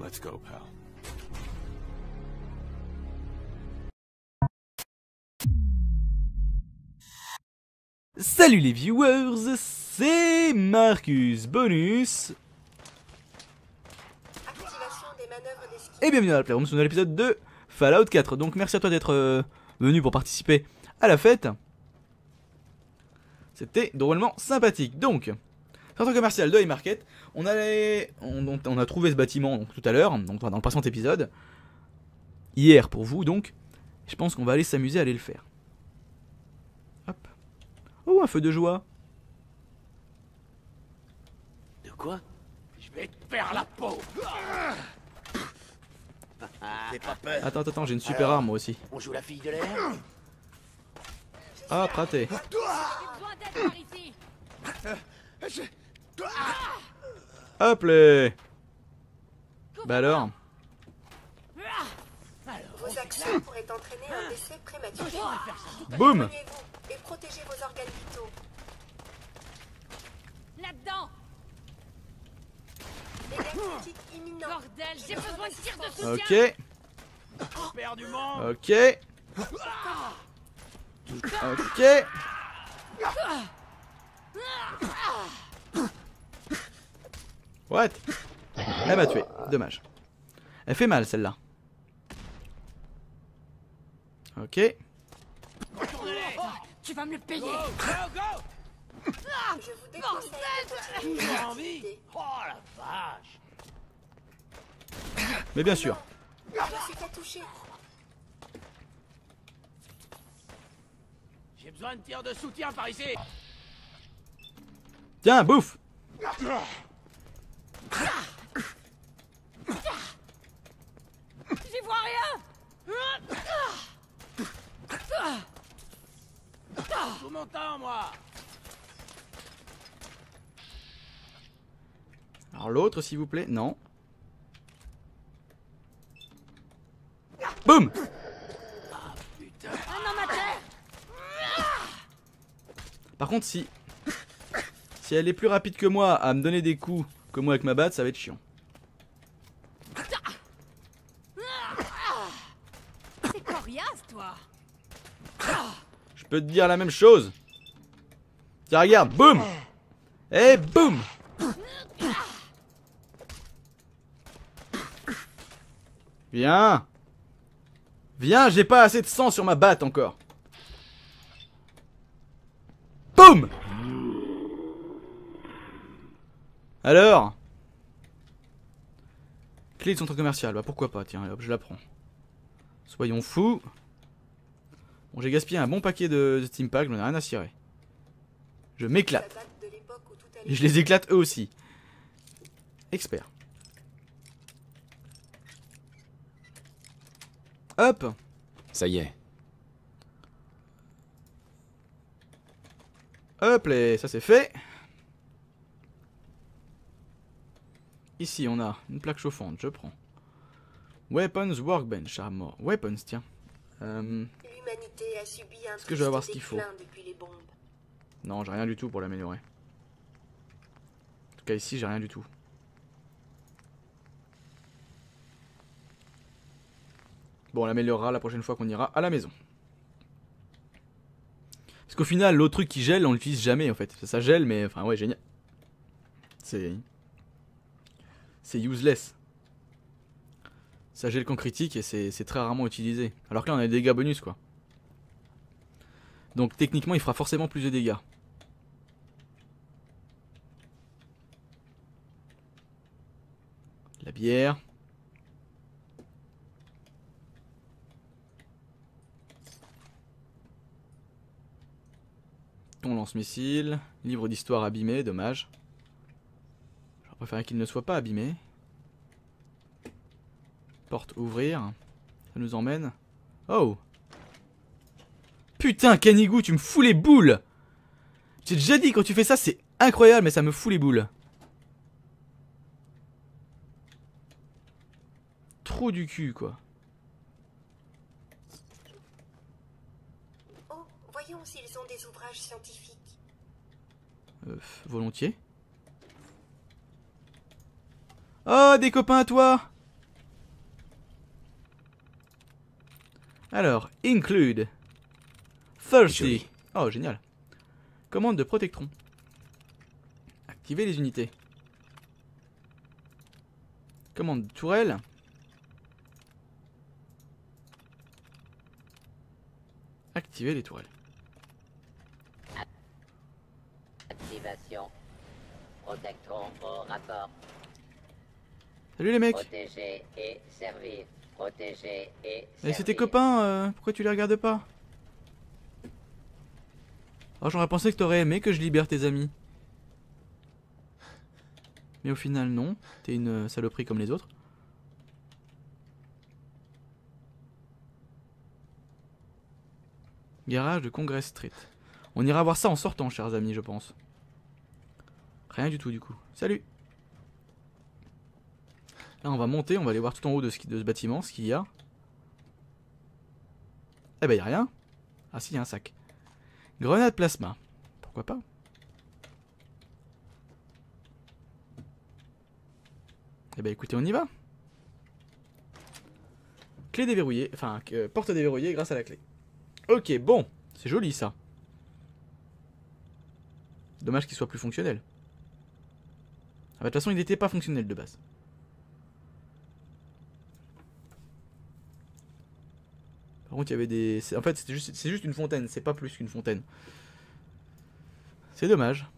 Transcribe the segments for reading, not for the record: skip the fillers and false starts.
Let's go, pal. Salut les viewers, c'est Marcus Bonus. Et bienvenue dans la Playroom, sur l'épisode de Fallout 4. Donc merci à toi d'être venu pour participer à la fête. C'était drôlement sympathique. Donc, centre commercial de Haymarket. On a trouvé ce bâtiment donc, tout à l'heure, donc dans le précédent épisode. Hier pour vous donc. Je pense qu'on va aller s'amuser à aller le faire. Hop. Oh, un feu de joie. De quoi? Je vais te faire la peau. T'es pas peur. Attends, j'ai une super arme moi aussi. On joue la fille de l'air? Ah, raté. Hop les. Bah alors. Vos actions pourraient entraîner un décès prématuré. Boum. Soignez-vous et protégez vos organes vitaux. Là-dedans! Dégâts critiques imminents. Bordel, j'ai besoin de tir de soutien! Ok. Père du monde. Ok. Ok. What? Elle m'a tué, dommage. Elle fait mal celle-là. Ok. Tu vas me le payer! Je vous déconseille de continuer Toujours cette en vie? activité. Oh la vache. Mais bien sûr. Je suis qu'à toucher. J'ai besoin de tir de soutien par ici. Tiens, bouffe. J'y vois rien! Tout mon temps, moi. Alors l'autre s'il vous plaît, non. Boum. Putain. Un homme à terre! Par contre si elle est plus rapide que moi à me donner des coups que moi avec ma batte, ça va être chiant. C'est coriace, toi! Je peux te dire la même chose. Tiens regarde, boum. Et boum. Viens. Viens, j'ai pas assez de sang sur ma batte encore. Boum. Alors, clé de centre commercial, bah pourquoi pas, tiens, hop, je la prends. Soyons fous. Bon, j'ai gaspillé un bon paquet de Steam Pack, j'en ai rien à cirer. Je m'éclate. Ça date de l'époque où tout allait Et je les éclate eux aussi. Expert. Hop. Ça y est. Hop, ça c'est fait. Ici on a une plaque chauffante, je prends. Weapons Workbench, ah mort. Weapons, tiens. L'humanité a subi un Est-ce que je vais avoir ce triste qu'il faut? déclin depuis les bombes. Non, j'ai rien du tout pour l'améliorer. En tout cas ici j'ai rien du tout. Bon, on l'améliorera la prochaine fois qu'on ira à la maison. Parce qu'au final, l'autre truc qui gèle, on l'utilise jamais en fait. Ça gèle, mais enfin ouais, génial. C'est useless. Ça gèle qu'en critique et c'est très rarement utilisé. Alors que là, on a des dégâts bonus quoi. Donc techniquement, il fera forcément plus de dégâts. La bière. Ton lance-missile. Livre d'histoire abîmé, dommage. J'aurais préféré qu'il ne soit pas abîmé. Porte ouvrir. Ça nous emmène. Oh! Putain, Canigou, tu me fous les boules! J'ai déjà dit, quand tu fais ça, c'est incroyable, mais ça me fout les boules. Trop du cul, quoi. Oh, voyons s'ils ont des ouvrages scientifiques. Volontiers. Oh, des copains à toi! Alors, include. Thirsty. Joli. Oh, génial. Commande de Protectron. Activer les unités. Commande de tourelle. Activer les tourelles. Activation. Protectron au rapport. Salut les mecs. Protéger et servir. Protéger et Et servir. c'est tes copains, pourquoi tu les regardes pas? Oh, j'aurais pensé que t'aurais aimé que je libère tes amis. Mais au final, non. T'es une saloperie comme les autres. Garage de Congress Street. On ira voir ça en sortant, chers amis, je pense. Rien du tout, du coup. Salut! Là, on va monter, on va aller voir tout en haut de ce bâtiment, ce qu'il y a. Eh ben, y a rien. Ah si, y a un sac. Grenade plasma. Pourquoi pas? Eh ben, écoutez, on y va. Clé déverrouillée, enfin, porte déverrouillée grâce à la clé. Ok, bon. C'est joli, ça. Dommage qu'il soit plus fonctionnel. Ah bah, de toute façon, il n'était pas fonctionnel de base. Par contre, il y avait des... En fait, c'est juste une fontaine, c'est pas plus qu'une fontaine. C'est dommage.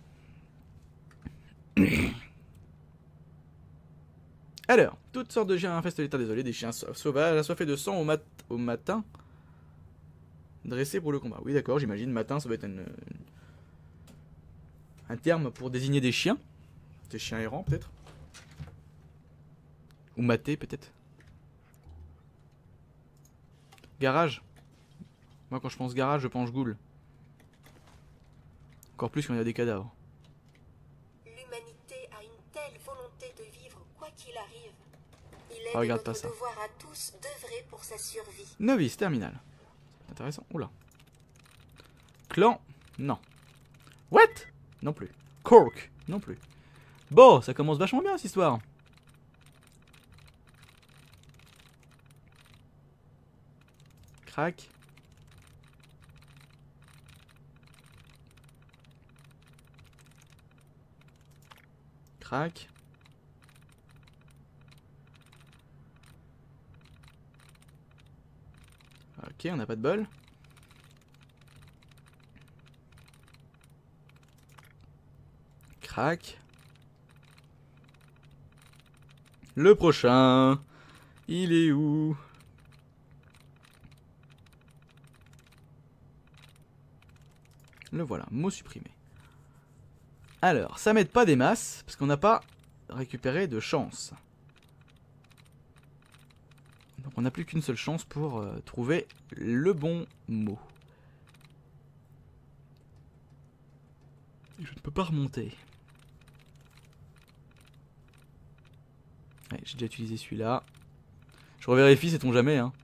Alors, toutes sortes de chiens infestent l'état désolé, des chiens sauvages, assoiffés de sang au matin, dressés pour le combat. Oui, d'accord, j'imagine, matin, ça doit être un terme pour désigner des chiens. Des chiens errants, peut-être. Ou matés, peut-être. Garage. Moi, quand je pense garage, je pense ghoul. Encore plus quand il y a des cadavres. L'humanité a une telle volonté de vivre quoi qu'il arrive. Il est Ah, regarde de pas notre ça. devoir à tous d'œuvrer pour sa survie. Novice, terminal. Intéressant. Oula. Clan. Non. What? Non plus. Cork. Non plus. Bon, ça commence vachement bien cette histoire. Crac. Crac. Ok, on n'a pas de bol. Crac. Le prochain. Il est où? Le voilà, mot supprimé. Alors, ça m'aide pas des masses, parce qu'on n'a pas récupéré de chance. Donc on n'a plus qu'une seule chance pour trouver le bon mot. Et je ne peux pas remonter. Ouais, j'ai déjà utilisé celui-là. Je revérifie, sait-on jamais, hein.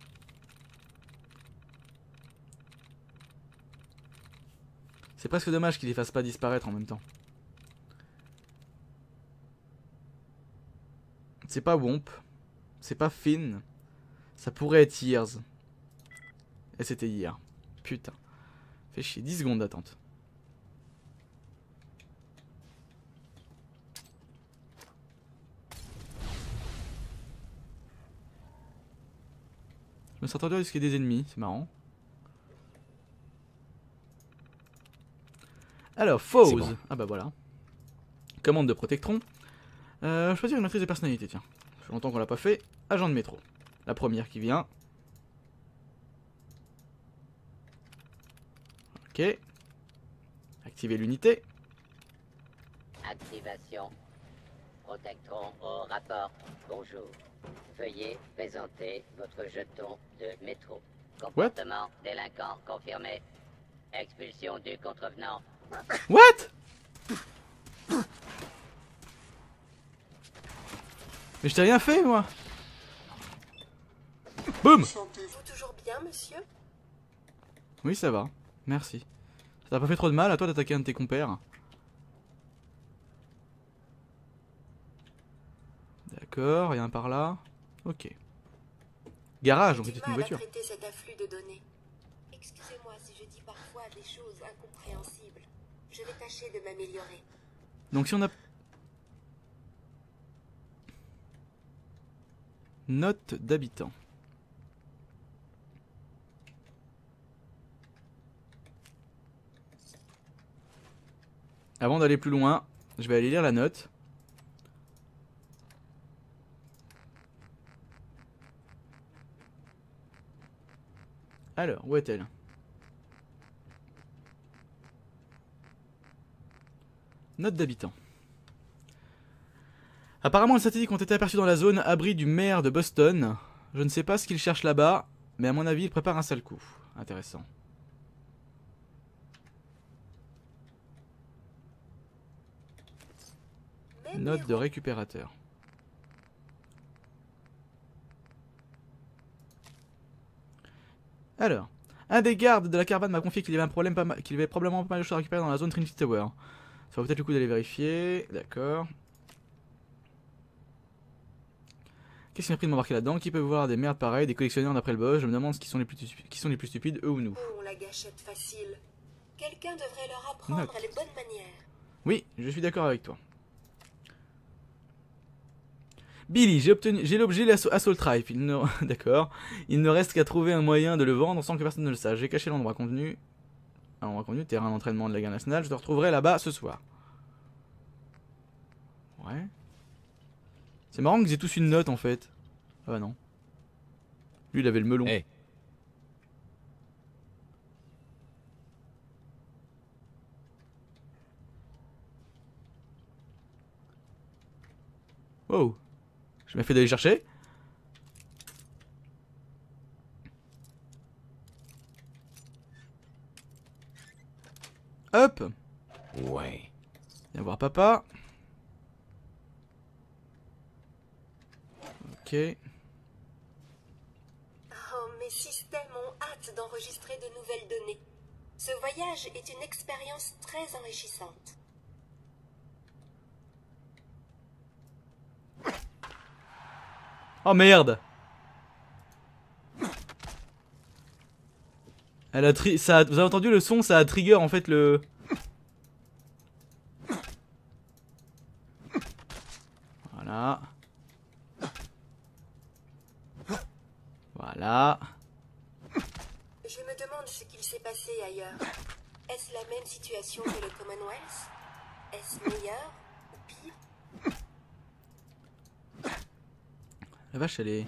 C'est presque dommage qu'il les fasse pas disparaître en même temps. C'est pas Womp. C'est pas Finn. Ça pourrait être Years. Et c'était hier. Putain. Fait chier. 10 secondes d'attente. Je me suis entendu risquer des ennemis. C'est marrant. Alors, Foes. Bon. Ah bah voilà. Commande de Protectron. Choisir une matrice de personnalité, tiens. Ça fait longtemps qu'on l'a pas fait. Agent de métro. La première qui vient. Ok. Activer l'unité. Activation. Protectron au rapport. Bonjour. Veuillez présenter votre jeton de métro. Comportement délinquant confirmé. Expulsion du contrevenant. What? Mais je t'ai rien fait, moi. Boum. Vous toujours bien, monsieur? Oui, ça va. Merci. Ça t'a pas fait trop de mal à toi d'attaquer un de tes compères? D'accord, rien par là. Ok. Garage, donc J'ai c'est du une mal à voiture. traiter cet afflux de données. Excusez-moi si je dis parfois des choses incompréhensibles. Je vais tâcher de m'améliorer. Donc si on a... Note d'habitants. Avant d'aller plus loin, je vais aller lire la note. Alors, où est-elle? Note d'habitants. Apparemment, les satellites ont été aperçus dans la zone abri du maire de Boston. Je ne sais pas ce qu'il cherche là-bas, mais à mon avis, il prépare un sale coup. Intéressant. Même Note les de récupérateur. Alors, un des gardes de la caravane m'a confié qu'il y avait un problème, qu'il y avait probablement pas mal de choses à récupérer dans la zone Trinity Tower. Ça vaut peut-être le coup d'aller vérifier. D'accord. Qu'est-ce qui m'a pris de m'embarquer là-dedans? Qui peut voir des merdes pareilles, des collectionneurs d'après le boss? Je me demande qui sont les plus stupides, eux ou nous. Oh, la gâchette facile. Quelqu'un devrait leur apprendre Note. les bonnes manières. Oui, je suis d'accord avec toi. Billy, j'ai l'objet Assault Rifle. D'accord. Il ne reste qu'à trouver un moyen de le vendre sans que personne ne le sache. J'ai caché l'endroit convenu. Endroit convenu, terrain d'entraînement de la guerre nationale. Je te retrouverai là-bas ce soir. Ouais. C'est marrant qu'ils aient tous une note en fait. Ah bah non. Lui il avait le melon. Hey. Wow. Je m'ai fait d'aller chercher. Hop. Ouais. Viens voir papa. Ok. Oh, mes systèmes ont hâte d'enregistrer de nouvelles données. Ce voyage est une expérience très enrichissante. Oh merde. Elle a ça vous avez entendu le son, ça a trigger en fait le... Voilà. Voilà. Je me demande ce qu'il s'est passé ailleurs. Est-ce la même situation que le Commonwealth? Est-ce meilleur ou pire? La vache elle est...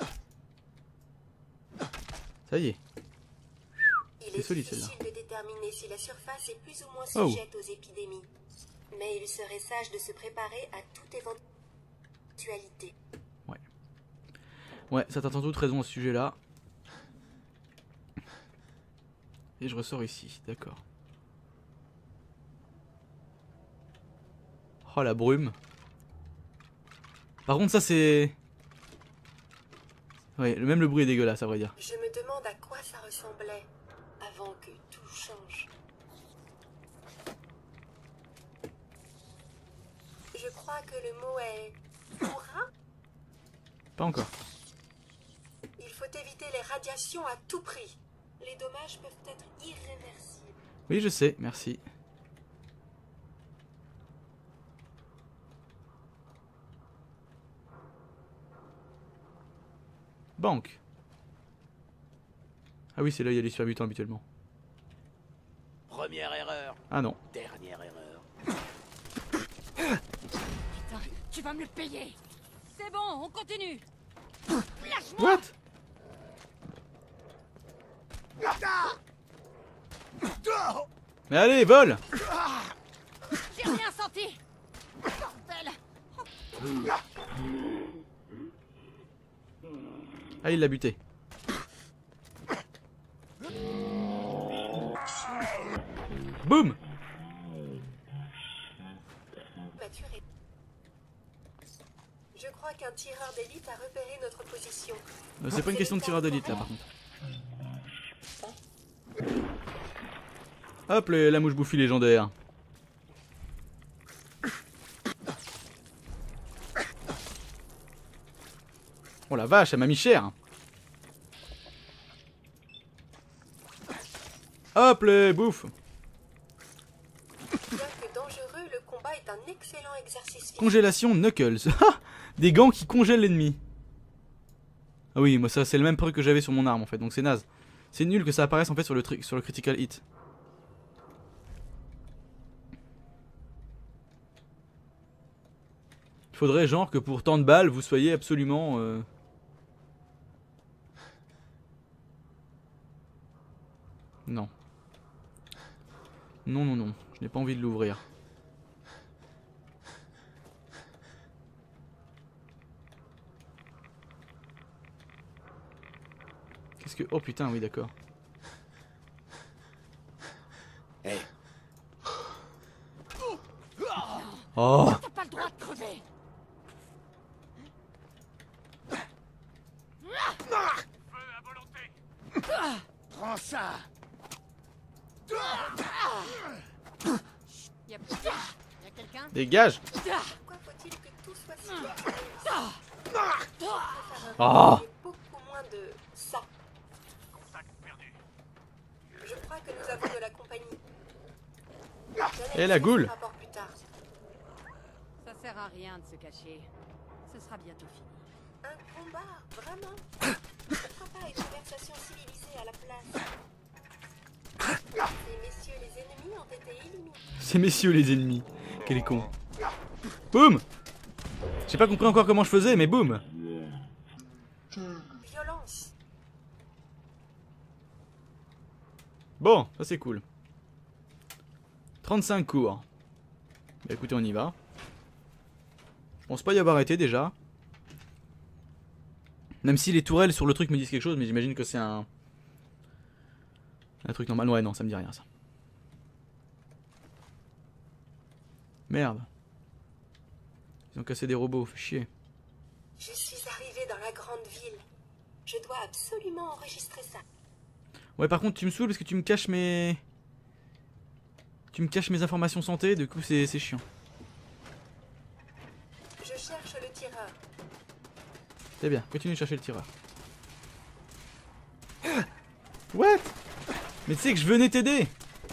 Ça y est. Il C'est est solide, celle-là. difficile de déterminer si la surface est plus ou moins Oh. sujette aux épidémies. Mais il serait sage de se préparer à toute éventualité. Ouais, ça t'as sans doute raison à ce sujet-là. Et je ressors ici, d'accord. Oh la brume. Par contre ça c'est... Ouais, même le bruit est dégueulasse à vrai dire. Je me demande à quoi ça ressemblait avant que tout change. Je crois que le mot est pourra. Pas encore. Il faut éviter les radiations à tout prix. Les dommages peuvent être irréversibles. Oui je sais, merci. Banque. Ah oui c'est là il y a les survivants habituellement. Première erreur, Ah non. dernière erreur. Putain, tu vas me le payer. C'est bon, on continue. Lâche-moi. What? Mais allez, vole! J'ai rien senti. Bordel. Ah il l'a buté. Boum! Maturé. Je crois qu'un tireur d'élite a repéré notre position. C'est pas une question de tireur d'élite là par contre. Hop la mouche bouffie légendaire. Oh la vache, elle m'a mis cher. Hop les bouffe. Bien que dangereux, le combat est un excellent exercice physique. Congélation Knuckles. Des gants qui congèlent l'ennemi. Ah oui, moi ça c'est le même truc que j'avais sur mon arme en fait, donc c'est naze. C'est nul que ça apparaisse en fait sur le critical hit. Il faudrait genre que pour tant de balles vous soyez absolument... Non. Non, non, non. Je n'ai pas envie de l'ouvrir. Qu'est-ce que... Oh putain, oui, d'accord. Hé, Oh! T'as pas le droit de crever. prends ça. Y'a quelqu'un? Dégage! Pourquoi faut-il que tout soit si difficile? Ah! Beaucoup moins de ça. Je crois que nous avons de la compagnie. Et la goule. Rapport plus tard. Ça sert à rien de se cacher. Ce sera bientôt fini. Un combat, vraiment? Pourquoi pas une conversation civilisée à la place? Ces messieurs les ennemis ont été éliminés. C'est messieurs les ennemis. Quel con. Boum! J'ai pas compris encore comment je faisais, mais boum! Violence. Bon, ça c'est cool. 35 cours. Bah écoutez, on y va. Je pense pas y avoir été déjà. Même si les tourelles sur le truc me disent quelque chose, mais j'imagine que c'est un truc normal. Ouais, non, ça me dit rien ça. Merde. Ils ont cassé des robots, fait chier. Je suis arrivé dans la grande ville. Je dois absolument enregistrer ça. Ouais, par contre, tu me saoules parce que tu me caches mes... Tu me caches mes informations santé, du coup c'est chiant. Je cherche le tireur. C'est bien, continue de chercher le tireur. What? Mais tu sais que je venais t'aider.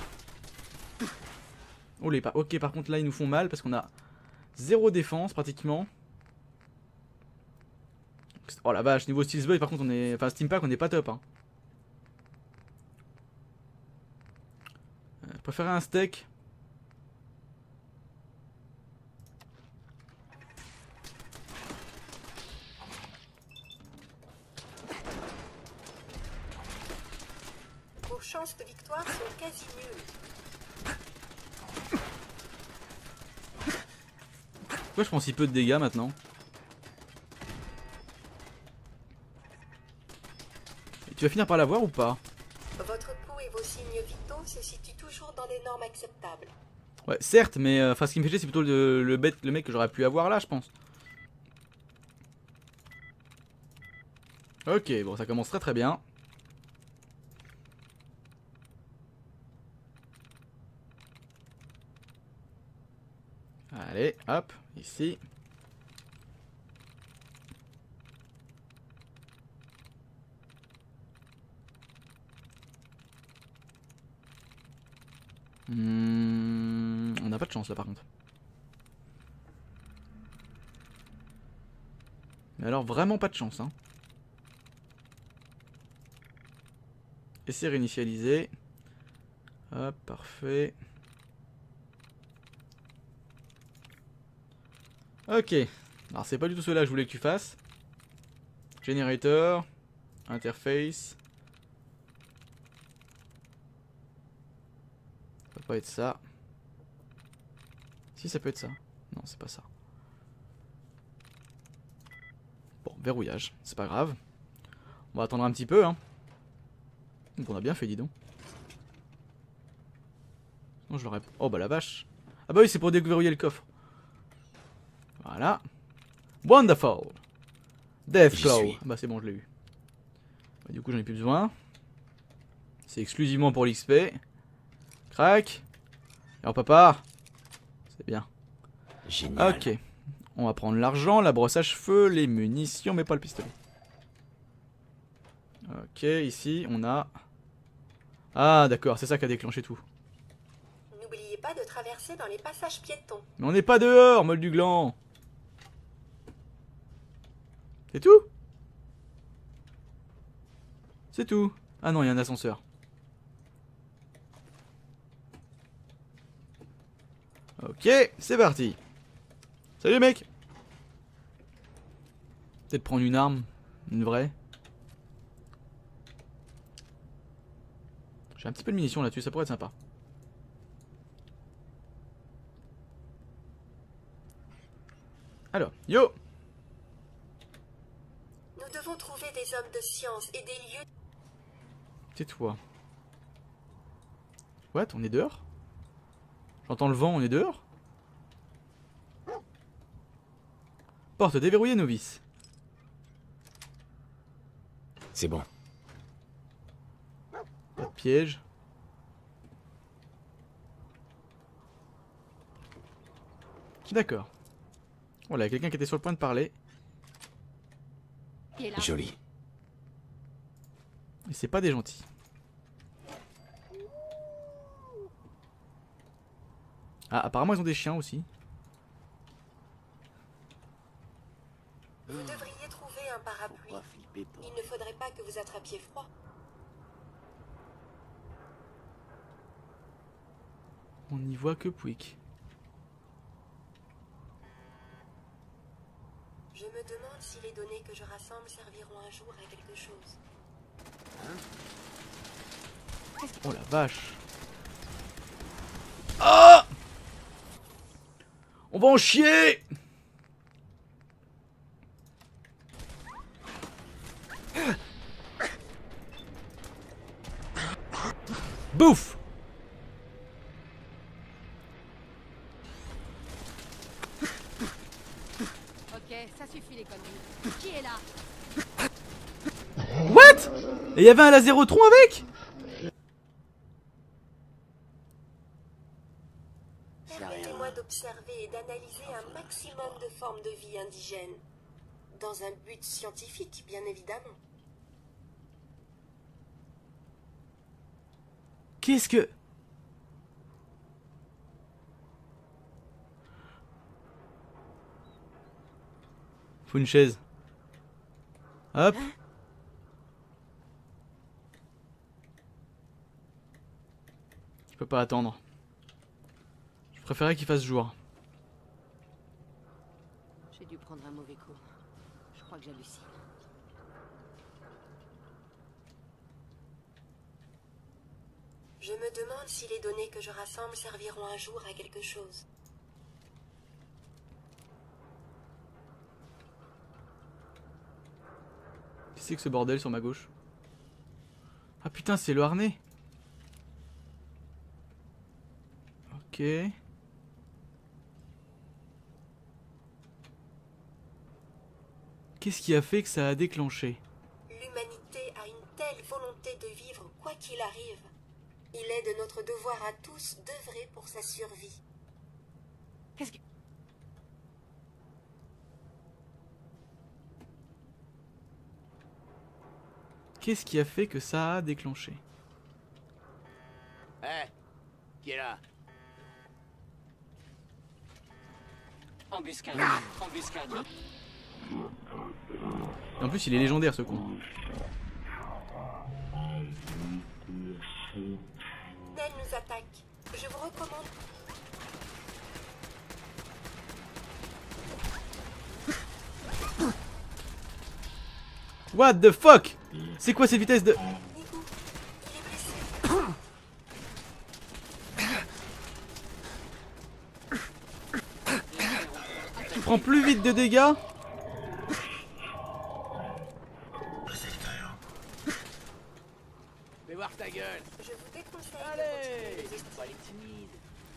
Oh les pas. Ok, par contre là ils nous font mal parce qu'on a 0 défense pratiquement. Oh la vache, niveau Steel's Boy par contre on est... Enfin Steampack on est pas top hein. Je préférais un steak. Vos chances de victoire sont quasi nulles. Pourquoi je prends si peu de dégâts maintenant? Et tu vas finir par l'avoir ou pas? Votre pouls et vos signes vitaux se situent toujours dans des normes acceptables. Ouais, certes, mais enfin ce qui me fait chier c'est plutôt le mec que j'aurais pu avoir là, je pense. Ok, bon, ça commence très très bien. Allez, hop, ici. On n'a pas de chance là par contre. Mais alors vraiment pas de chance hein. Essai réinitialisé. Hop, parfait. Ok. Alors c'est pas du tout cela que je voulais que tu fasses. Generator. Interface. Ça peut pas être ça. Si ça peut être ça. Non, c'est pas ça. Bon, verrouillage. C'est pas grave. On va attendre un petit peu hein. Donc on a bien fait, dis donc. Non, je l'aurais... Oh bah la vache. Ah bah oui, c'est pour déverrouiller le coffre. Voilà. Wonderful. Deathclaw. Ah bah c'est bon, je l'ai eu. Bah, du coup, j'en ai plus besoin. C'est exclusivement pour l'XP. Crac. Alors papa. C'est bien. Génial. Ok. On va prendre l'argent, la brosse à cheveux, les munitions, mais pas le pistolet. Ok, ici on a Ah d'accord, c'est ça qui a déclenché tout. N'oubliez pas de traverser dans les passages piétons. Mais on n'est pas dehors, molle du gland. C'est tout? C'est tout. Ah non, il y a un ascenseur. Ok, c'est parti. Salut mec. Peut-être prendre une arme. Une vraie. J'ai un petit peu de munitions là-dessus, ça pourrait être sympa. Alors, yo. Nous devons trouver des hommes de science et des lieux... Tais-toi. What? On est dehors? J'entends le vent, on est dehors? Porte déverrouillée, novice. C'est bon. Pas de piège. D'accord. Voilà, il y a quelqu'un qui était sur le point de parler. Il est là. Joli. Et c'est pas des gentils. Ah, apparemment ils ont des chiens aussi. Vous devriez trouver un parapluie. Pas flipper pour... Il ne faudrait pas que vous attrapiez froid. On n'y voit que Pouic. Je me demande si les données que je rassemble serviront un jour à quelque chose. Oh la vache. Ah! On va en chier! Bouffe! Ok, ça suffit les conneries. Qui est là? What? Et il y avait un lasérotron avec? Permettez-moi d'observer et d'analyser un maximum de formes de vie indigènes. Dans un but scientifique, bien évidemment. Qu'est-ce que... Faut une chaise. Hop. Je peux pas attendre. Je préférais qu'il fasse jour. J'ai dû prendre un mauvais coup. Je crois que j'hallucine. Je me demande si les données que je rassemble serviront un jour à quelque chose. Qu'est-ce que c'est que ce bordel sur ma gauche? Ah putain, c'est le harnais. Ok. Qu'est-ce qui a fait que ça a déclenché? L'humanité a une telle volonté de vivre quoi qu'il arrive. Il est de notre devoir à tous d'œuvrer pour sa survie. Qu'est-ce que... Qu'est-ce qui a fait que ça a déclenché? Eh, qui est là? Embuscade. Embuscade. Et en plus, il est légendaire ce con. Nel nous attaque. Je vous recommande... What the fuck? C'est quoi cette vitesse de... Nico, il est blessé. Tu prends plus vite de dégâts? Fais voir ta gueule. Je vous déconseille de Allez, continuer les faut pas les timides.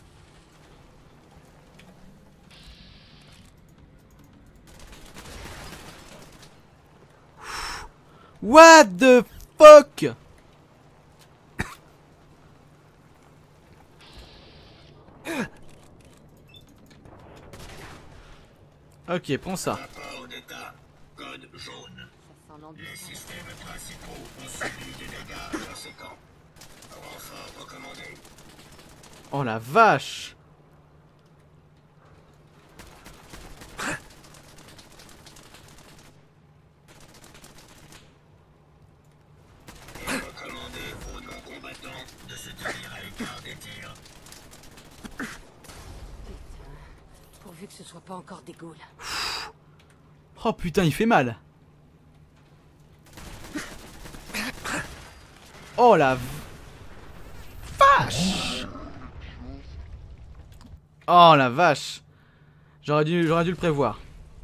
What the fuck? Ok, prends ça. Rapport d'état, code jaune. Ça sent l'embuscade. Les systèmes principaux ont subi des dégâts conséquents. Oh la vache! Recommandez aux non-combattants de se tenir à l'écart des tirs. Pourvu que ce soit pas encore des ghouls. Oh putain, il fait mal! Oh la vache! Oh la vache! J'aurais dû le prévoir.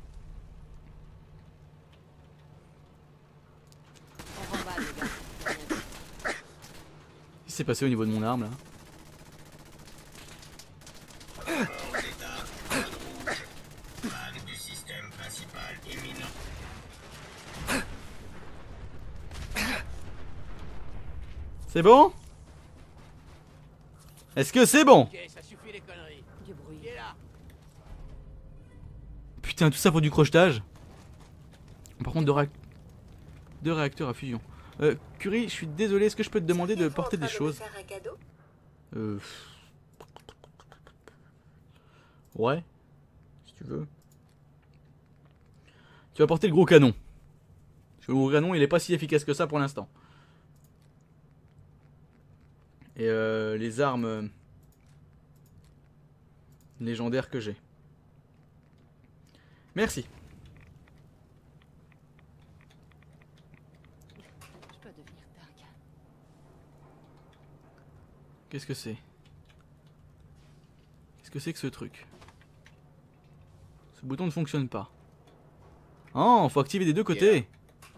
On remballe, les gars. Qu'est-ce qui s'est passé au niveau de mon arme là? Panne du système principal imminent. C'est bon? Est-ce que c'est bon? Ok, ça suffit les conneries. Du bruit. Il est là. Putain, tout ça pour du crochetage. Par contre, deux réacteurs à fusion. Curie, je suis désolé, est-ce que je peux te demander de porter des choses? Faire un cadeau? Ouais. Si tu veux. Tu vas porter le gros canon. Parce que le gros canon, il est pas si efficace que ça pour l'instant. Et les armes légendaires que j'ai. Merci. Je peux devenir dingue. Qu'est-ce que c'est? Qu'est-ce que c'est que ce truc? Ce bouton ne fonctionne pas. Oh, faut activer des deux côtés.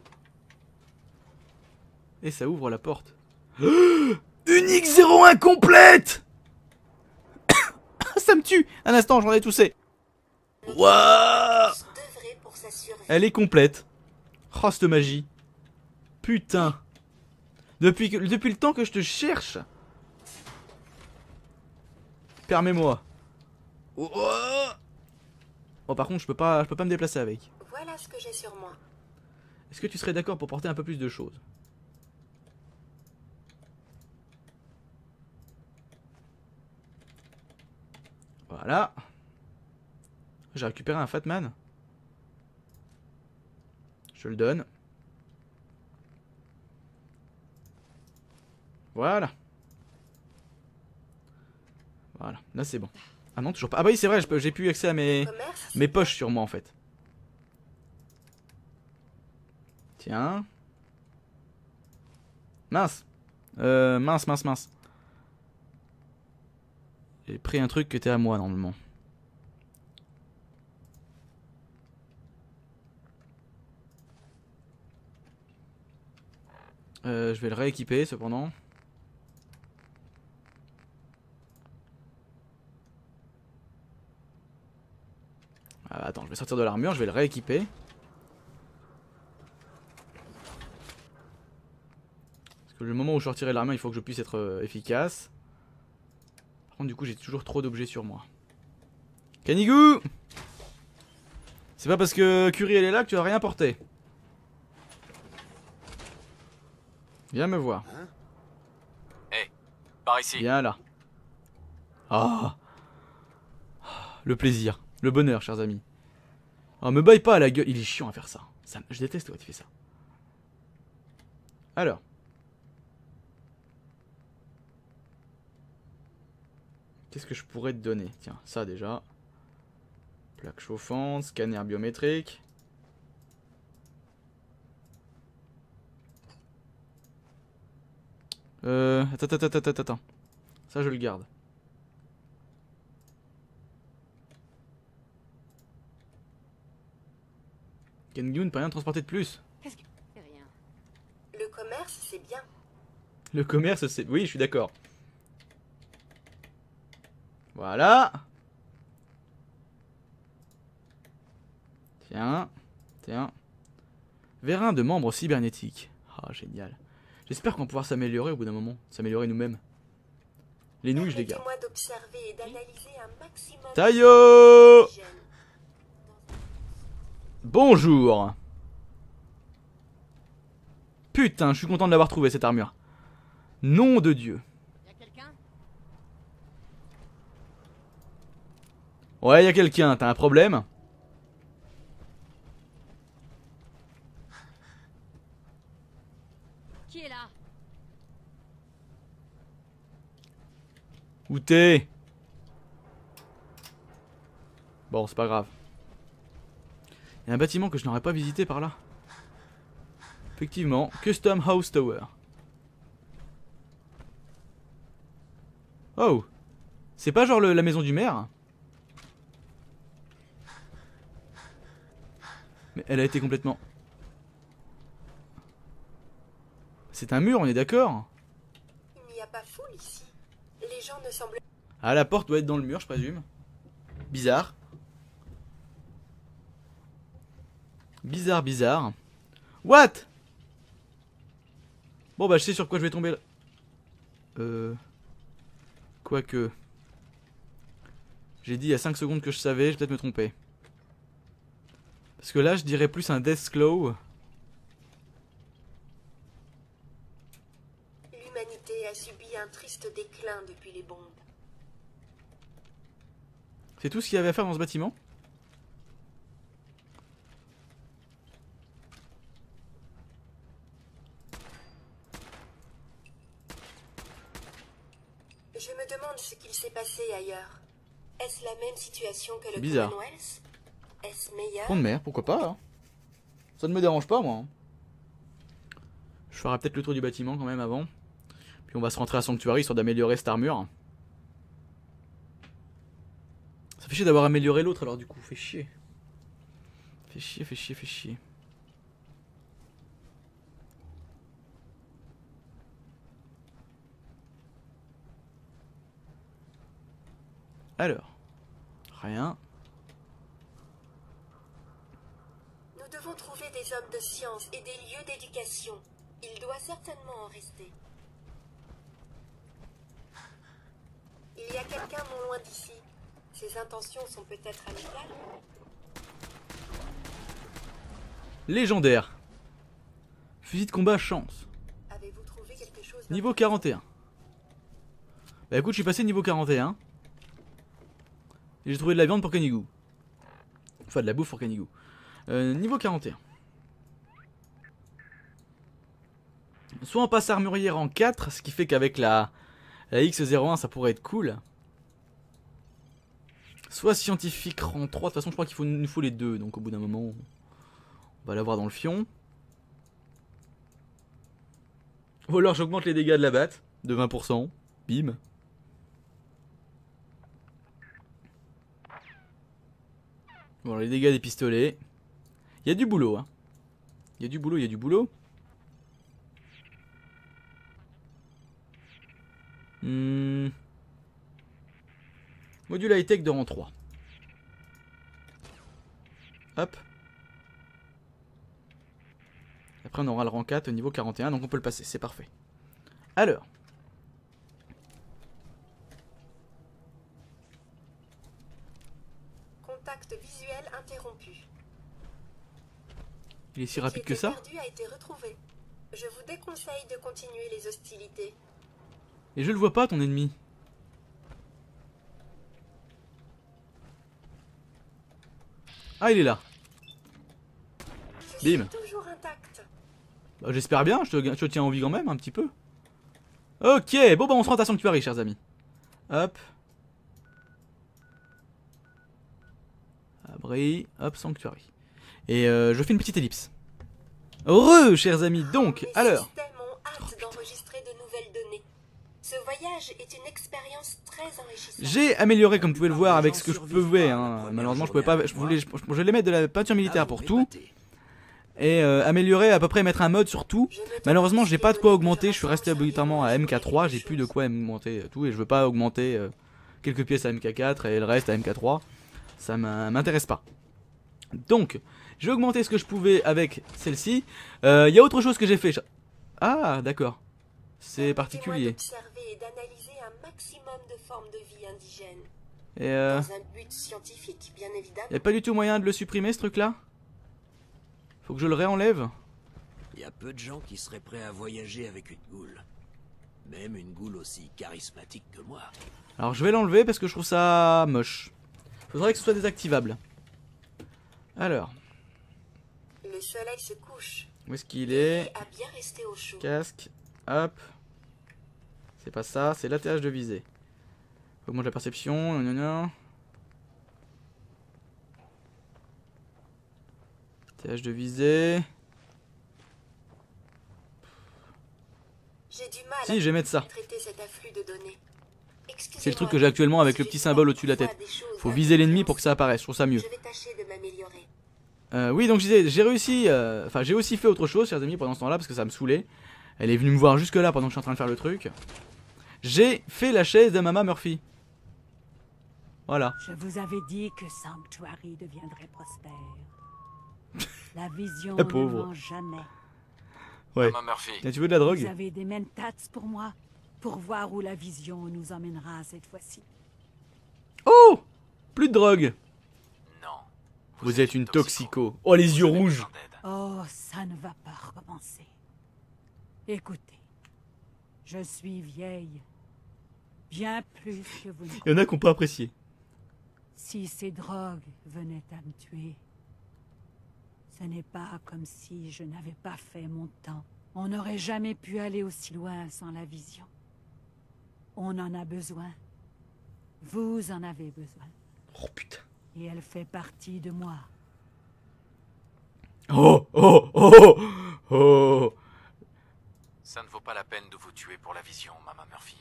Et ça ouvre la porte. Unique 01 complète. Ça me tue. Un instant, j'en ai toussé. Waouh. Devrait pour sa survie. Elle est complète. Oh, cette magie. Putain. Depuis le temps que je te cherche. Permets-moi. Oh, par contre, je peux pas me déplacer avec. Voilà ce que j'ai sur moi. Est-ce que tu serais d'accord pour porter un peu plus de choses? Voilà. J'ai récupéré un Fatman. Je le donne. Voilà. Voilà, là c'est bon. Ah non, toujours pas. Ah bah oui, c'est vrai, j'ai plus accès à mes poches sur moi en fait. Tiens. Mince. Mince. J'ai pris un truc qui était à moi normalement. Je vais le rééquiper cependant. Ah, attends, je vais sortir de l'armure, je vais le rééquiper. Parce que le moment où je sortirai l'armure, il faut que je puisse être efficace. Par contre, du coup, j'ai toujours trop d'objets sur moi. Canigou! C'est pas parce que Curie elle est là que tu vas rien porter. Viens me voir. Hé, par ici. Viens là. Ah! Le plaisir, le bonheur, chers amis. Oh, me baille pas à la gueule, il est chiant à faire ça. Je déteste quand tu fais ça. Alors. Qu'est-ce que je pourrais te donner? Tiens, ça déjà. Plaque chauffante, scanner biométrique. Attends. Ça, je le garde. Kengu ne peut rien transporter de plus. Qu'est-ce que... C'est rien. Le commerce, c'est bien. Le commerce, c'est... Oui, je suis d'accord. Voilà. Tiens. Vérin de membres cybernétiques. Ah, génial. J'espère qu'on va pouvoir s'améliorer au bout d'un moment. S'améliorer nous-mêmes. Les nouilles, je les garde. Permettez-moi d'observer et d'analyser un maximum Taillot! de gènes. Bonjour. Putain, je suis content de l'avoir trouvé cette armure. Nom de Dieu. Y'a quelqu'un? Ouais, y a quelqu'un, t'as un problème? Qui est là? Où t'es? Bon, c'est pas grave. Il y a un bâtiment que je n'aurais pas visité par là. Effectivement, Custom House Tower. Oh! C'est pas genre la maison du maire? Mais elle a été complètement... C'est un mur, on est d'accord? Il n'y a pas foule ici. Les gens ne semblent... Ah, la porte doit être dans le mur, je présume. Bizarre. Bizarre, bizarre. What? Bon bah je sais sur quoi je vais tomber là. Quoique. J'ai dit il y a 5 secondes que je savais, je vais peut-être me tromper. Parce que là je dirais plus un Deathclaw. L'humanité a subi un triste déclin depuis les bombes. C'est tout ce qu'il y avait à faire dans ce bâtiment? Je me demande ce qu'il s'est passé ailleurs. Est-ce la même situation que le Bizarre. Commonwealth? Est-ce meilleur? Front de mer, pourquoi pas hein. Ça ne me dérange pas moi. Je ferai peut-être le tour du bâtiment quand même avant. Puis on va se rentrer à Sanctuary histoire d'améliorer cette armure. Ça fait chier d'avoir amélioré l'autre alors du coup, fait chier. Fait chier, fait chier, fait chier. Alors, rien. Nous devons trouver des hommes de science et des lieux d'éducation. Il doit certainement en rester. Il y a quelqu'un non loin d'ici. Ses intentions sont peut-être amicales. Légendaire. Fusil de combat chance. Avez-vous trouvé quelque chose Niveau 41. Bah écoute, je suis passé niveau 41. Et j'ai trouvé de la viande pour Canigou. Enfin de la bouffe pour Canigou. Niveau 41. Soit on passe armurier en 4, ce qui fait qu'avec la X01 ça pourrait être cool. Soit scientifique rang 3, de toute façon je crois qu'il nous faut les deux, donc au bout d'un moment on va l'avoir dans le fion. Ou alors j'augmente les dégâts de la batte de 20%, bim. Bon les dégâts des pistolets. Il y a du boulot hein. Il y a du boulot, il y a du boulot. Module high-tech de rang 3. Hop. Après on aura le rang 4 au niveau 41, donc on peut le passer, c'est parfait. Alors. Contact visuel interrompu. Il est si rapide que ça? Perdu a été retrouvé. Je vous déconseille de continuer les hostilités. Et je le vois pas ton ennemi. Ah il est là. Je Bim. suis toujours intact. Bah, j'espère bien, je te tiens en vie quand même un petit peu. Ok, bon bah on se rend à Sanctuary chers amis. Hop. Abri, hop, Sanctuary. Et je fais une petite ellipse. Heureux chers amis, donc, Mes alors. systèmes ont hâte d'enregistrer de nouvelles données. Ce voyage est une expérience très enrichissante. J'ai amélioré comme vous pouvez le voir avec ce que je pouvais. Hein. Malheureusement je pouvais pas, je voulais mettre de la peinture militaire pour tout. Et améliorer, à peu près mettre un mode sur tout. Malheureusement j'ai pas de quoi augmenter, je suis resté obligatoirement à MK3, j'ai plus de quoi augmenter tout. Et je veux pas augmenter quelques pièces à MK4 et le reste à MK3. Ça m'intéresse pas. Donc, je vais augmenter ce que je pouvais avec celle-ci. Il y a autre chose que j'ai fait. Ah d'accord, c'est particulier. D'observer et d'analyser un maximum de formes de vie indigènes. Et Dans un but scientifique, bien évidemment. y a pas du tout moyen de le supprimer ce truc là? Faut que je le réenlève. Il y a peu de gens qui seraient prêts à voyager avec une goule. Même une goule aussi charismatique que moi. Alors je vais l'enlever parce que je trouve ça moche. Faudrait que ce soit désactivable. Alors, Le soleil se couche. où est-ce qu'il Et est? à bien rester au chaud. Casque, hop. C'est pas ça, c'est l'atterrage de visée. Augmente la perception, non, non, non. Atterrage de visée. J'ai du mal Si, je vais mettre ça. à traiter cet afflux de données. C'est le truc que j'ai actuellement avec le petit symbole au-dessus de la tête. Faut viser l'ennemi pour que ça apparaisse, je trouve ça mieux. Je vais tâcher de m'améliorer. Oui, donc je disais, j'ai réussi, enfin j'ai aussi fait autre chose, chers amis, pendant ce temps-là, parce que ça me saoulait. Elle est venue me voir jusque là pendant que je suis en train de faire le truc. J'ai fait la chaise de Mama Murphy. Voilà. Je vous avais dit que Sanctuary deviendrait prospère. La vision La ne pauvre. ment jamais. Ouais. Maman Murphy. Et tu veux de la Vous drogue? avez des mentats pour moi, pour voir où la vision nous emmènera cette fois-ci. Oh! Plus de drogue. Non. Vous êtes une toxico. Oh, les yeux Vous avez rouges. besoin d'aide. Oh, ça ne va pas recommencer. Écoutez, je suis vieille. Bien plus que vous ne Il y en a qui n'ont pas apprécié. Si ces drogues venaient à me tuer, ce n'est pas comme si je n'avais pas fait mon temps. On n'aurait jamais pu aller aussi loin sans la vision. On en a besoin. Vous en avez besoin. Oh putain. Et elle fait partie de moi. Oh, oh, oh, oh. Ça ne vaut pas la peine de vous tuer pour la vision, Maman Murphy.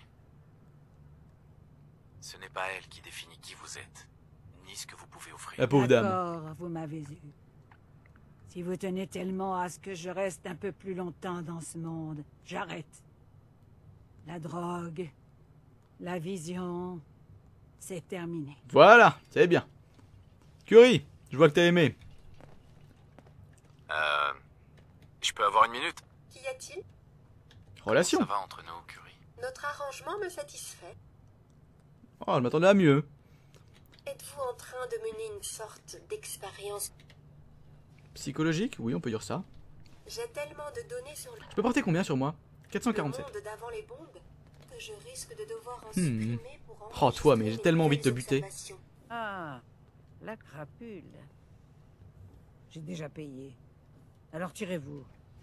Ce n'est pas elle qui définit qui vous êtes, ni ce que vous pouvez offrir. La pauvre dame. D'accord, vous m'avez eu. Si vous tenez tellement à ce que je reste un peu plus longtemps dans ce monde, j'arrête. La drogue, la vision, c'est terminé. Voilà, c'est bien. Curie, je vois que t'as aimé. Je peux avoir une minute? Qu'y a-t-il? Relation. Ça va entre nous, Curie? Notre arrangement me satisfait. Oh, je m'attendais à mieux. Êtes-vous en train de mener une sorte d'expérience? Psychologique? Oui, on peut dire ça. J'ai tellement de données sur Je peux porter combien sur moi? le 447. monde d'avant les bombes que je risque de devoir en Hmm. supprimer pour Oh, toi, mais j'ai enregistrer tellement les envie de te nouvelles buter. observations. Ah, la crapule. J'ai déjà payé. Alors tirez-vous.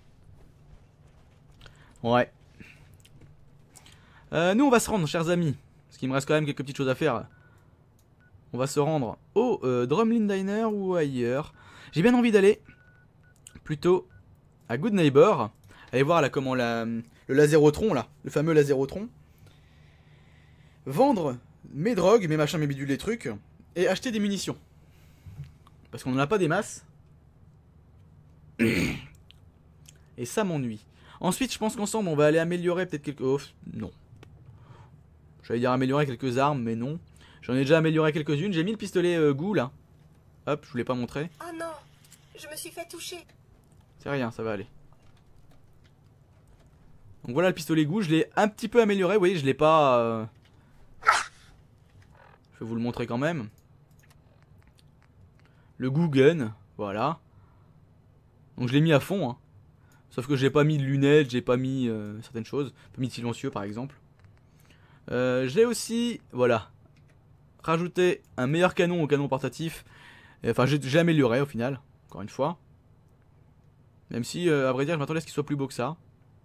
Ouais. Nous, on va se rendre, chers amis. Parce qu'il me reste quand même quelques petites choses à faire. On va se rendre au Drumlin Diner ou ailleurs. J'ai bien envie d'aller plutôt à Good Neighbor. Aller voir là comment le lasérotron là, le fameux lasérotron. Vendre mes drogues, mes machins, mes bidules, les trucs. Et acheter des munitions. Parce qu'on n'en a pas des masses. Et ça m'ennuie. Ensuite, je pense qu'ensemble, on va aller améliorer peut-être quelques... Oh, non. J'allais dire améliorer quelques armes, mais non. J'en ai déjà amélioré quelques-unes. J'ai mis le pistolet goût, là. Hop, je vous l'ai pas montré. Oh non, je me suis fait toucher. C'est rien, ça va aller. Donc voilà le pistolet goût. Je l'ai un petit peu amélioré. Vous voyez, je l'ai pas... Je vais vous le montrer quand même. Le goût gun, voilà. Donc je l'ai mis à fond, hein. Sauf que j'ai pas mis de lunettes, j'ai pas mis certaines choses. Pas mis de silencieux par exemple. J'ai aussi, voilà, rajouté un meilleur canon au canon portatif. Enfin j'ai amélioré au final, encore une fois. Même si, à vrai dire, je m'attendais à ce qu'il soit plus beau que ça.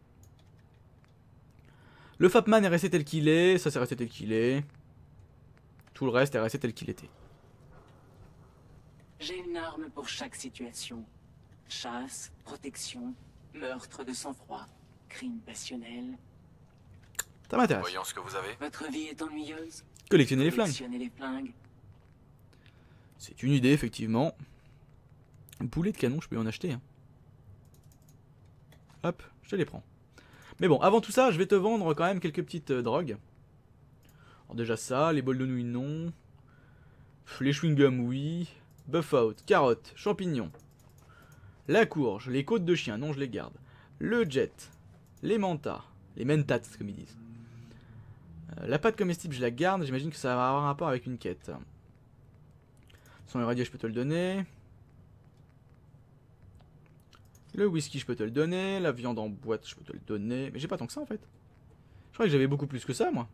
Le Fapman est resté tel qu'il est, ça c'est resté tel qu'il est. Tout le reste est resté tel qu'il était. J'ai une arme pour chaque situation. Chasse, protection, meurtre de sang-froid, crime passionnel. Ça m'intéresse. Voyons ce que vous avez. Votre vie est ennuyeuse? Collectionner les flingues. Collectionnez les flingues. C'est une idée, effectivement. Un boulet de canon, je peux y en acheter. Hein. Hop, je te les prends. Mais bon, avant tout ça, je vais te vendre quand même quelques petites drogues. Alors déjà ça, les bols de nouilles, non. Les chewing-gums, oui. Buff-out, carottes, champignons. La courge, les côtes de chien, non, je les garde. Le jet, les mentats, les mentats, comme ils disent. La pâte comestible, je la garde. J'imagine que ça va avoir un rapport avec une quête. Son irradié, je peux te le donner. Le whisky, je peux te le donner. La viande en boîte, je peux te le donner. Mais j'ai pas tant que ça en fait. Je crois que j'avais beaucoup plus que ça, moi.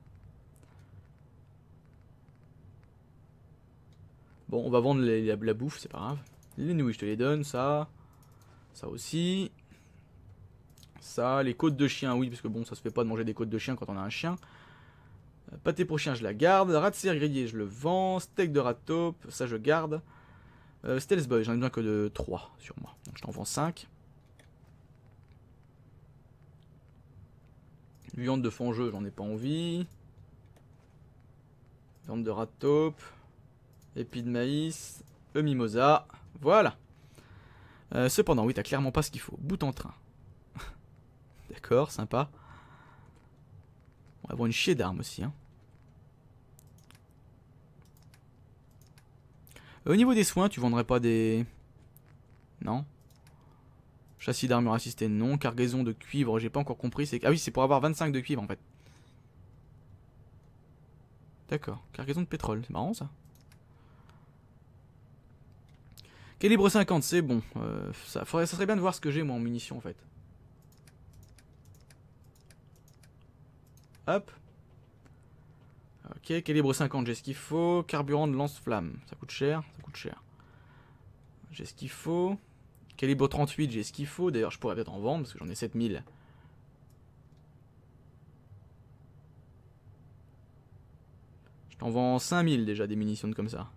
Bon, on va vendre la bouffe, c'est pas grave. Les nouilles, je te les donne, ça. Ça aussi. Ça, les côtes de chien, oui, parce que bon, ça se fait pas de manger des côtes de chien quand on a un chien. Pâté pour chien, je la garde. Rat de serre grillé, je le vends. Steak de rat taupe, ça je garde. Stealth Boy, j'en ai besoin que de 3 sur moi. Donc je t'en vends 5. Viande de fangeux, j'en ai pas envie. Viande de rat taupe. Épis de maïs. Le mimosa. Voilà. Cependant, oui, t'as clairement pas ce qu'il faut. Bout en train. D'accord, sympa. On va avoir une chier d'armes aussi. Hein. Au niveau des soins, tu vendrais pas des... Non. Châssis d'armure assistée, non. Cargaison de cuivre, j'ai pas encore compris. Ah oui, c'est pour avoir 25 de cuivre en fait. D'accord. Cargaison de pétrole, c'est marrant ça. Calibre 50, c'est bon. Ça serait bien de voir ce que j'ai moi en munitions en fait. Hop. Ok, calibre 50, j'ai ce qu'il faut. Carburant de lance-flamme, ça coûte cher, ça coûte cher. J'ai ce qu'il faut. Calibre 38, j'ai ce qu'il faut. D'ailleurs, je pourrais peut-être en vendre parce que j'en ai 7000. Je t'en vends 5000 déjà des munitions comme ça.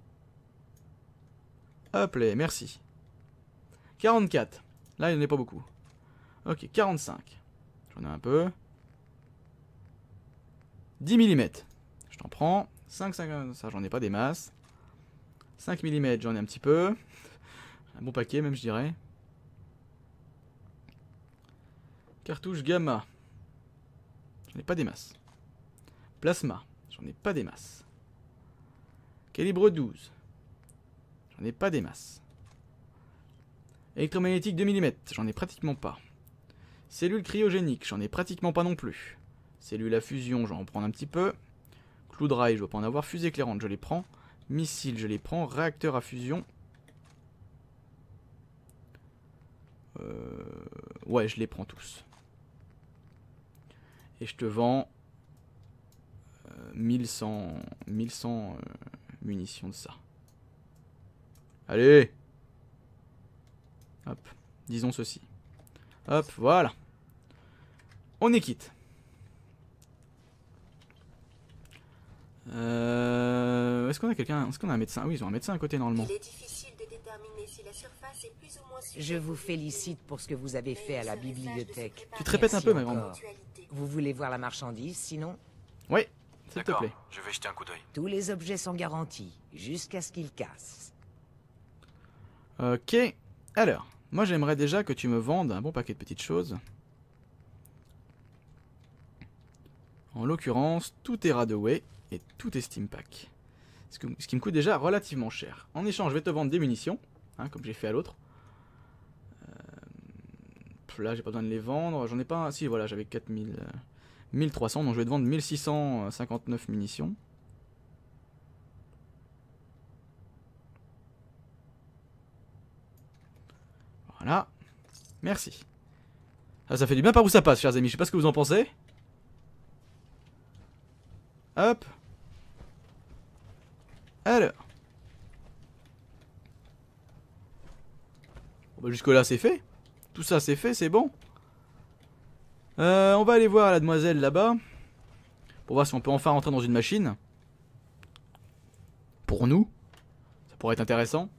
Hop là, merci. 44. Là, il n'y en a pas beaucoup. Ok, 45. J'en ai un peu. 10 mm. Je t'en prends. 5, ça j'en ai pas des masses. 5 mm, j'en ai un petit peu. Un bon paquet même, je dirais. Cartouche gamma. J'en ai pas des masses. Plasma. J'en ai pas des masses. Calibre 12. J'en ai pas des masses. Électromagnétique 2 mm. J'en ai pratiquement pas. Cellule cryogénique. J'en ai pratiquement pas non plus. Cellule à fusion, je vais en prendre un petit peu. Clou de rail, je vais pas en avoir. Fusée éclairante, je les prends. Missile, je les prends. Réacteur à fusion. Ouais, je les prends tous. Et je te vends 1100 munitions de ça. Allez! Hop, disons ceci. Hop, voilà. On est quitte. Est-ce qu'on a quelqu'un? Est-ce qu'on a un médecin? Oui, ils ont un médecin à côté normalement. Il est difficile de déterminer si la surface est plus ou moins Je vous félicite pour ce que vous avez fait à la bibliothèque. Tu te répètes un peu, ma grande. Encore. Vous voulez voir la marchandise, sinon? Oui, s'il te plaît. Je vais jeter un coup d'œil. Tous les objets sont garantis, jusqu'à ce qu'ils cassent. Ok, alors, moi j'aimerais déjà que tu me vendes un bon paquet de petites choses. En l'occurrence, tout est Radaway et tout est Steampack. Ce qui me coûte déjà relativement cher. En échange, je vais te vendre des munitions, hein, comme j'ai fait à l'autre. Là, j'ai pas besoin de les vendre. J'en ai pas. Si, voilà, j'avais 1300, donc je vais te vendre 1659 munitions. Voilà. Merci. Ça fait du bien par où ça passe, chers amis. Je sais pas ce que vous en pensez. Hop. Alors. Bon, bah, jusque là, c'est fait. Tout ça, c'est fait, c'est bon. On va aller voir la demoiselle là-bas. Pour voir si on peut enfin rentrer dans une machine. Pour nous. Ça pourrait être intéressant.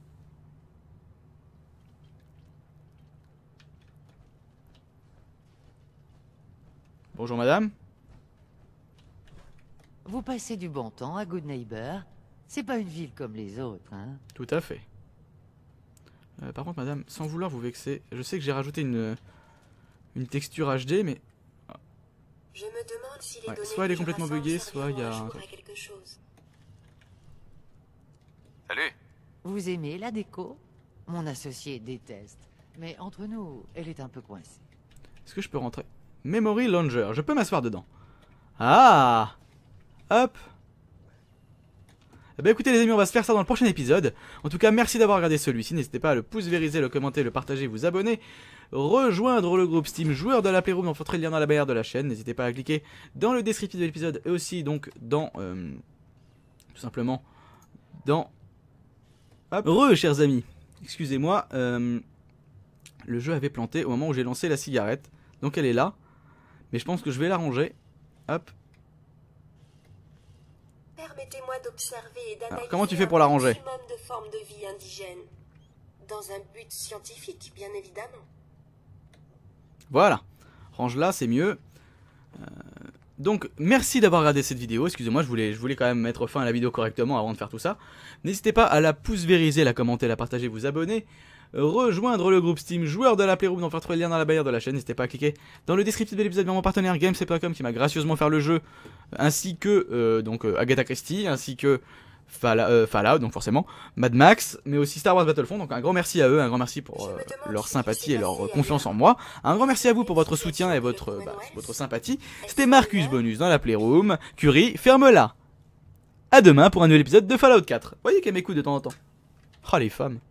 Bonjour madame. Vous passez du bon temps à Good Neighbor. C'est pas une ville comme les autres, hein. Tout à fait. Par contre madame, sans vouloir vous vexer, je sais que j'ai rajouté une texture HD, mais... Je me demande si les ouais, données soit elle est que je complètement rassemble buggée, soit il y a serviront un un jour truc. à quelque chose. Salut. Vous aimez la déco? Mon associé déteste. Mais entre nous, elle est un peu coincée. Est-ce que je peux rentrer? Memory Launcher, je peux m'asseoir dedans. Ah! Hop! Bah écoutez les amis, on va se faire ça dans le prochain épisode. En tout cas, merci d'avoir regardé celui-ci. N'hésitez pas à le pouce vériser, le commenter, le partager, vous abonner. Rejoindre le groupe Steam joueur de la Playroom, on fera le lien dans la barrière de la chaîne. N'hésitez pas à cliquer dans le descriptif de l'épisode et aussi donc dans tout simplement dans chers amis. Excusez-moi, le jeu avait planté au moment où j'ai lancé la cigarette. Donc elle est là. Mais je pense que je vais la ranger. Hop. Permettez-moi d'observer et d'analyser. Alors, comment tu fais pour la ranger? Un maximum de formes de vie indigènes. Dans un but scientifique, bien évidemment. Voilà. Range là, c'est mieux. Donc, merci d'avoir regardé cette vidéo. Excusez-moi, je voulais quand même mettre fin à la vidéo correctement avant de faire tout ça. N'hésitez pas à la pouce vériser, la commenter, la partager, vous abonner. Rejoindre le groupe Steam joueur de la Playroom, on va trouver le lien dans la barrière de la chaîne. N'hésitez pas à cliquer dans le descriptif de l'épisode vers mon partenaire Games.com qui m'a gracieusement fait le jeu, ainsi que Agatha Christie, ainsi que Fallout, donc forcément Mad Max, mais aussi Star Wars Battlefront. Donc un grand merci à eux, un grand merci pour leur sympathie et leur confiance en moi. Un grand merci à vous pour votre soutien et votre sympathie. C'était Marcus Bonus dans la Playroom. Curie, ferme-la. À demain pour un nouvel épisode de Fallout 4. Vous voyez qu'elle m'écoute de temps en temps. Oh les femmes.